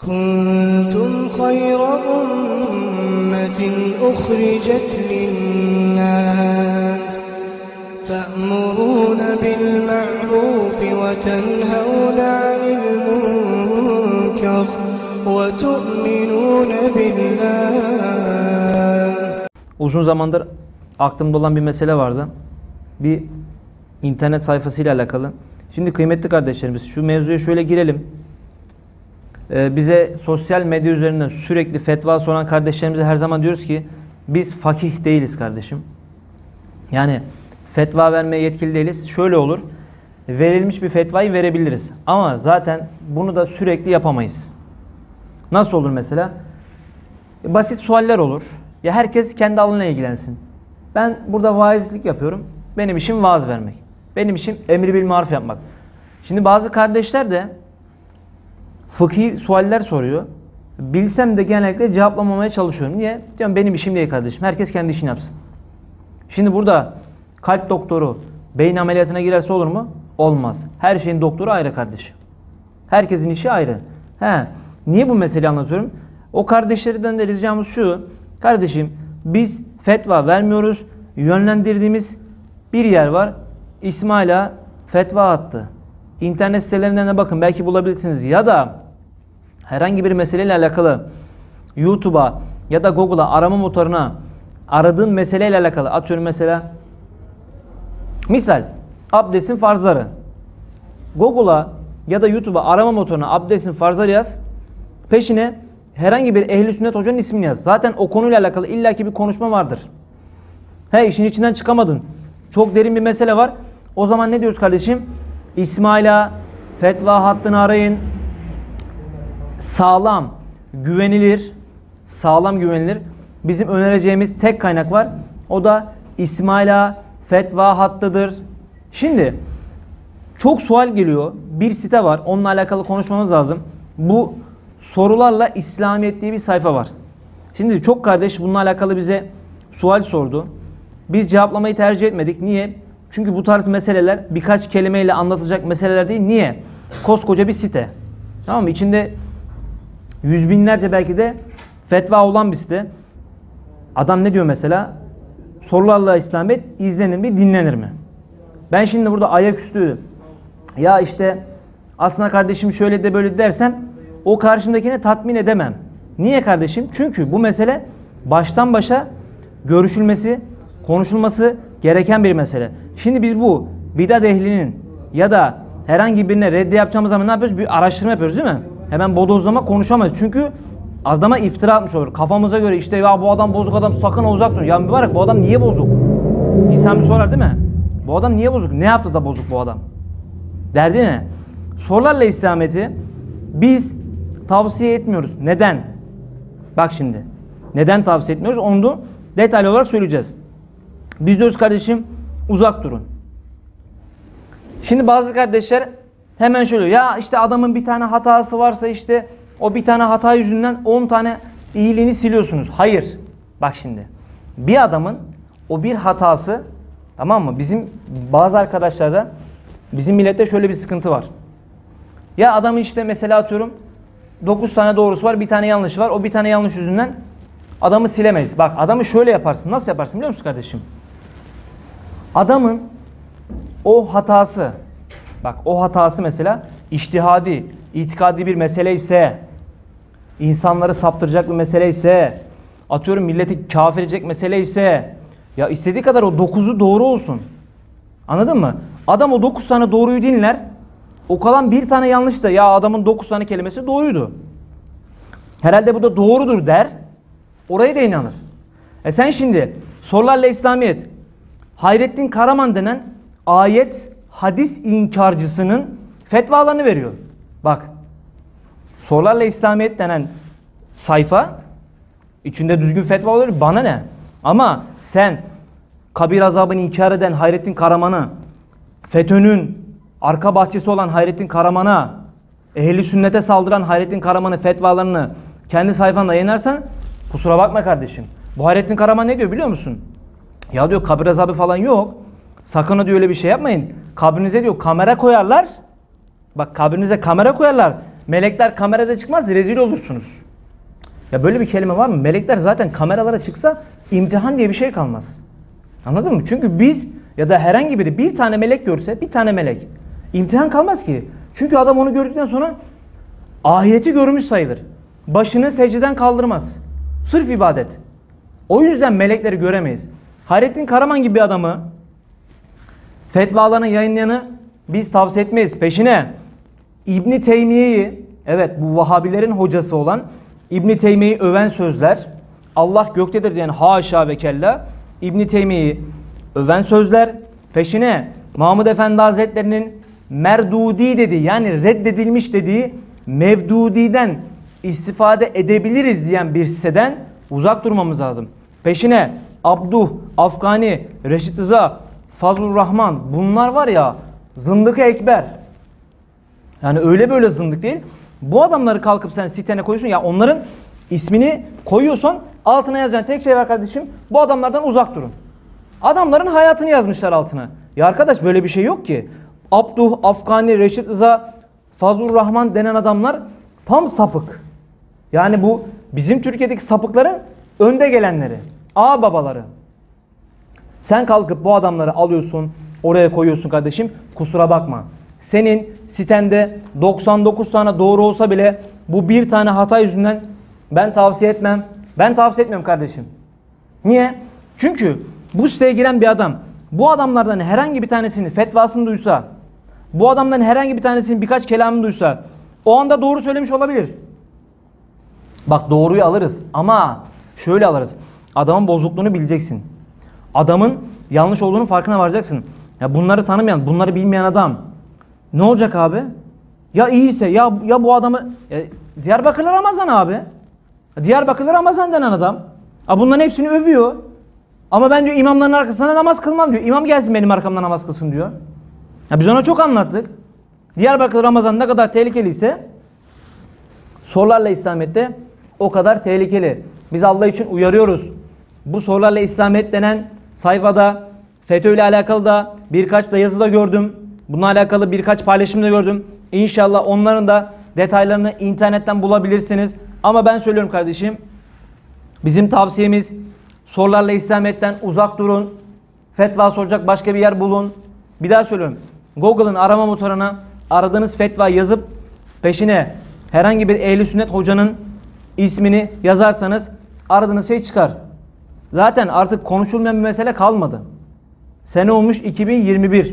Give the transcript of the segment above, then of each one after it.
كنتم خير أمة أخرجت للناس تأمرون بالمعروف وتنهون عن المنكر وتؤمنون بالله. Uzun zamandır aklımda olan bir mesele vardı. Bir internet sayfasıyla alakalı. Şimdi kıymetli kardeşlerimiz, şu mevzuya şöyle girelim. Bize sosyal medya üzerinden sürekli fetva soran kardeşlerimize her zaman diyoruz ki biz fakih değiliz kardeşim. Yani fetva vermeye yetkili değiliz. Şöyle olur. Verilmiş bir fetvayı verebiliriz. Ama zaten bunu da sürekli yapamayız. Nasıl olur mesela? Basit sualler olur. Ya herkes kendi alanına ilgilensin. Ben burada vaizlik yapıyorum. Benim işim vaaz vermek. Benim işim emri bil maruf yapmak. Şimdi bazı kardeşler de fıkhi sualler soruyor. Bilsem de genellikle cevaplamamaya çalışıyorum. Niye? Diyorum benim işim değil kardeşim. Herkes kendi işini yapsın. Şimdi burada kalp doktoru beyin ameliyatına girerse olur mu? Olmaz. Her şeyin doktoru ayrı kardeşim. Herkesin işi ayrı. Niye bu meseleyi anlatıyorum? O kardeşlerden de ricamız şu. Kardeşim biz fetva vermiyoruz. Yönlendirdiğimiz bir yer var. İsmaila fetva attı. İnternet sitelerinden de bakın, belki bulabilirsiniz. Ya da herhangi bir meseleyle alakalı YouTube'a ya da Google'a arama motoruna aradığın meseleyle alakalı, atıyorum mesela misal abdestin farzları. Google'a ya da YouTube'a arama motoruna abdestin farzları yaz. Peşine herhangi bir ehli sünnet hocanın ismini yaz. Zaten o konuyla alakalı illaki bir konuşma vardır. İşin içinden çıkamadın. Çok derin bir mesele var. O zaman ne diyoruz kardeşim? İsmaila fetva hattını arayın. Sağlam, güvenilir, bizim önereceğimiz tek kaynak var. O da İsmaila fetva hattıdır. Şimdi çok sual geliyor. Bir site var. Onunla alakalı konuşmamız lazım. Bu sorularla İslamiyet diye bir sayfa var. Şimdi çok kardeş bununla alakalı bize sual sordu. Biz cevaplamayı tercih etmedik. Niye? Çünkü bu tarz meseleler birkaç kelimeyle anlatacak meseleler değil. Niye? Koskoca bir site. Tamam mı? İçinde yüz binlerce belki de fetva olan bir site. Adam ne diyor mesela? Sorularla İslamiyet izlenir mi, dinlenir mi? Ben şimdi burada ayaküstü ya işte aslında kardeşim şöyle de böyle dersem o karşımdakini tatmin edemem. Niye kardeşim? Çünkü bu mesele baştan başa görüşülmesi, konuşulması gereken bir mesele. Şimdi biz bu bidat ehlinin ya da herhangi birine reddiye yapacağımız zaman ne yapıyoruz? Bir araştırma yapıyoruz değil mi? Hemen bodozlama konuşamayız. Çünkü adama iftira atmış olur. Kafamıza göre işte ya bu adam bozuk adam, sakın uzak durun. Ya mübarek, bu adam niye bozuk? İnsan bir sorar değil mi? Bu adam niye bozuk? Ne yaptı da bozuk bu adam? Derdi ne? Sorularla İslamiyet'i biz tavsiye etmiyoruz. Neden? Bak şimdi. Neden tavsiye etmiyoruz? Onu da detaylı olarak söyleyeceğiz. Biz diyoruz kardeşim uzak durun. Şimdi bazı kardeşler hemen şöyle ya işte adamın bir tane hatası varsa işte o bir tane hata yüzünden 10 tane iyiliğini siliyorsunuz. Hayır. Bak şimdi. Bir adamın o bir hatası, tamam mı? Bizim bazı arkadaşlarda, bizim millette şöyle bir sıkıntı var. Ya adamın işte mesela atıyorum 9 tane doğrusu var, bir tane yanlışı var. O bir tane yanlış yüzünden adamı silemeyiz. Bak adamı şöyle yaparsın. Nasıl yaparsın biliyor musun kardeşim? Adamın o hatası, bak o hatası mesela içtihadi, itikadi bir mesele ise, insanları saptıracak bir mesele ise, atıyorum milleti kafir edecek mesele ise, ya istediği kadar o 9'u doğru olsun. Anladın mı? Adam o 9 tane doğruyu dinler. O kalan bir tane yanlış da ya adamın 9 tane kelimesi doğruydu. Herhalde bu da doğrudur der. Oraya da inanır. Sen şimdi sorularla İslamiyet, Hayrettin Karaman denen ayet hadis inkarcısının fetvalarını veriyor. Bak. Sorularla İslamiyet denen sayfa içinde düzgün fetva olur. Bana ne? Ama sen kabir azabını inkar eden Hayrettin Karaman'ı, FETÖ'nün arka bahçesi olan Hayrettin Karaman'a, ehli sünnete saldıran Hayrettin Karaman'ın fetvalarını kendi sayfanda yayınlarsan kusura bakma kardeşim. Bu Hayrettin Karaman ne diyor biliyor musun? Ya diyor kabir azabı falan yok. Sakın diyor öyle bir şey yapmayın. Kabrinize diyor kamera koyarlar. Bak kabrinize kamera koyarlar. melekler kamerada çıkmaz, rezil olursunuz. Ya böyle bir kelime var mı? Melekler zaten kameralara çıksa imtihan diye bir şey kalmaz. Anladın mı? Çünkü biz ya da herhangi biri bir tane melek görse, bir tane melek, imtihan kalmaz ki. Çünkü adam onu gördükten sonra ahireti görmüş sayılır. Başını secdeden kaldırmaz. Sırf ibadet. O yüzden melekleri göremeyiz. Hayrettin Karaman gibi bir adamı, fetvalarını yayınlayanı biz tavsiye etmeyiz. Peşine İbn Teymiye'yi, evet bu Vahabilerin hocası olan İbn Teymiye'yi öven sözler, Allah göktedir diyen haşa ve kella, İbn Teymiye'yi öven sözler, peşine Mahmud Efendi Hazretleri'nin merdudi dediği, yani reddedilmiş dediği mevdudiden istifade edebiliriz diyen bir siteden uzak durmamız lazım. Peşine Abduh, Afgani, Reşit Rıza, Fazlur Rahman, bunlar var ya zındık-ı ekber. Yani öyle böyle zındık değil. Bu adamları kalkıp sen sitene koyuyorsun ya, onların ismini koyuyorsun, altına yazacaksın tek şey var kardeşim, bu adamlardan uzak durun. Adamların hayatını yazmışlar altına. Ya arkadaş böyle bir şey yok ki. Abduh, Afgani, Reşit Rıza, Fazlur Rahman denen adamlar tam sapık. Yani bu bizim Türkiye'deki sapıkların önde gelenleri, ağ babaları. Sen kalkıp bu adamları alıyorsun, oraya koyuyorsun kardeşim, kusura bakma. Senin sitende 99 tane doğru olsa bile bu bir tane hata yüzünden ben tavsiye etmem. Ben tavsiye etmiyorum kardeşim. Niye? Çünkü bu siteye giren bir adam bu adamlardan herhangi bir tanesinin fetvasını duysa, bu adamdan herhangi bir tanesinin birkaç kelamını duysa o anda doğru söylemiş olabilir. Bak doğruyu alırız ama şöyle alırız. Adamın bozukluğunu bileceksin. Adamın yanlış olduğunun farkına varacaksın. Ya bunları tanımayan, bunları bilmeyen adam ne olacak abi? Ya iyiyse ya bu adamı Diyarbakırlı Ramazan abi. Diyarbakırlı Ramazan denen adam. Bunların hepsini övüyor. Ama ben diyor imamların arkasında namaz kılmam diyor. İmam gelsin benim arkamda namaz kılsın diyor. Ya biz ona çok anlattık. Diyarbakırlı Ramazan ne kadar tehlikeliyse sorularla İslamiyet'te o kadar tehlikeli. Biz Allah için uyarıyoruz. Bu sorularla İslamiyet denen sayfada FETÖ ile alakalı da birkaç da yazı da gördüm. Bununla alakalı birkaç paylaşım da gördüm. İnşallah onların da detaylarını internetten bulabilirsiniz. Ama ben söylüyorum kardeşim, bizim tavsiyemiz sorularla İslamiyet'ten uzak durun. Fetva soracak başka bir yer bulun. Bir daha söylüyorum. Google'ın arama motoruna aradığınız fetva yazıp peşine herhangi bir ehl-i sünnet hocanın ismini yazarsanız aradığınız şey çıkar. Zaten artık konuşulmayan bir mesele kalmadı. Sene olmuş 2021.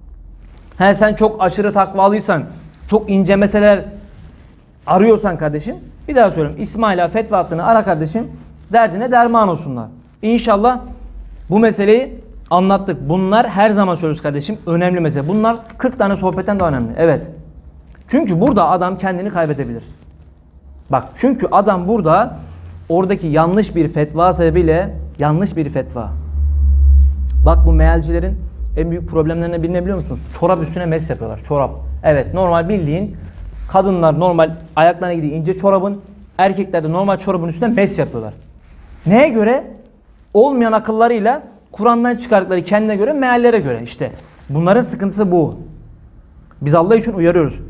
Sen çok aşırı takvalıysan, çok ince meseleler arıyorsan kardeşim, bir daha söylüyorum. İsmaila fetva hattını ara kardeşim, derdine derman olsunlar. İnşallah bu meseleyi anlattık. Bunlar her zaman söylüyoruz kardeşim, önemli mesele. Bunlar 40 tane sohbetten daha önemli. Evet. Çünkü burada adam kendini kaybedebilir. Bak çünkü adam burada oradaki yanlış bir fetva sebebiyle, yanlış bir fetva. Bak bu mealcilerin en büyük problemlerinden birini biliyor musunuz? Çorap üstüne mes yapıyorlar. Çorap. Evet, normal bildiğin kadınlar normal ayaklarına gidiyor ince çorabın, erkekler de normal çorabın üstüne mes yapıyorlar. Neye göre? Olmayan akıllarıyla Kur'an'dan çıkardıkları kendine göre meallere göre işte. Bunların sıkıntısı bu. Biz Allah için uyarıyoruz.